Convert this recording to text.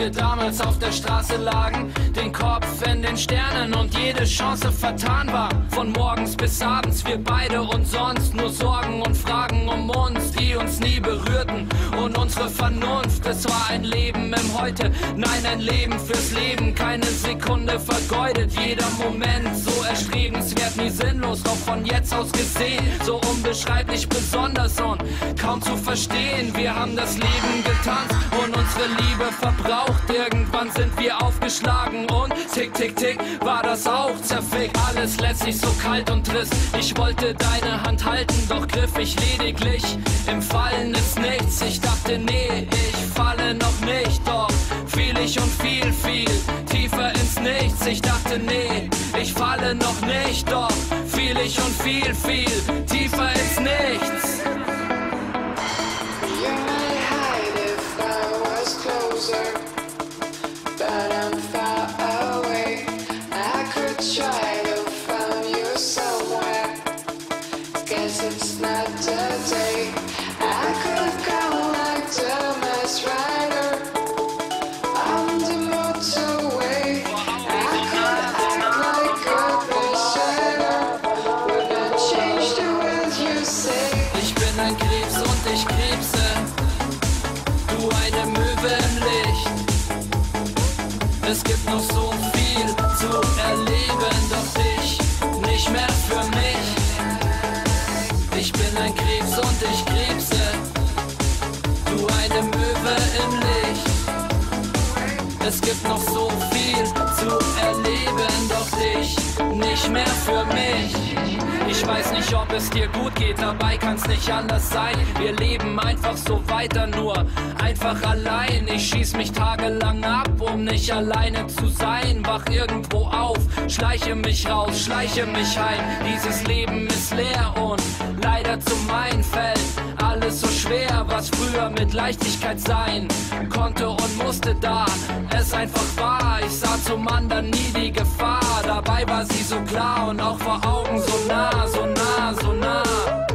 wir damals auf der Straße lagen, den Kopf in den Sternen und jede Chance vertan war. Von morgens bis abends, wir beide und sonst nur Sorgen und Fragen um uns, die uns nie berührten. Und unsere Vernunft, es war ein Leben im Heute, nein, ein Leben fürs Leben, keine Sekunde vergeudet, jeder Moment so erstrebenswert, nie sinnlos, doch von jetzt aus gesehen, so unbeschreiblich besonders und kaum zu verstehen. Wir haben das Leben getanzt und unsere Liebe verbraucht, irgendwann sind wir aufgeschlagen und tick, tick, tick, war das auch zerfickt. Alles letztlich so kalt und trist, ich wollte deine Hand halten, doch griff ich lediglich, im Fallen ist nichts. Ich dachte, nee, ich falle noch nicht, doch fiel ich und viel, viel tiefer ins Nichts. Ich dachte, nee, ich falle noch nicht, doch fiel ich und viel, viel tiefer ins Nichts. You may hide if I was closer, but I'm far away. I could try to find you somewhere. Guess it's not today. I could go like the mass rider on the motorway. I could act like a bestseller, wouldn't change the words you say. Ich bin ein Krebs und ich krebse, du eine Möwe im Licht. Es gibt noch so viel zu erleben, doch dich nicht mehr für mich. Ich bin ein Krebs und ich krebse, du eine Möwe im Licht. Es gibt noch so viel zu erleben, doch dich nicht mehr für mich. Ich weiß nicht, ob es dir gut geht, dabei kann's nicht anders sein. Wir leben einfach so weiter, nur einfach allein. Ich schieß mich tagelang ab, um nicht alleine zu sein. Wach irgendwo auf, schleiche mich raus, schleiche mich heim. Dieses Leben ist leer und leider zu meinen fällt alles so schwer, was früher mit Leichtigkeit sein konnte und musste, da es einfach war. Ich sah zum anderen nie die Gefahr, dabei war sie so klar und auch vor Augen so nah, so nah, so nah.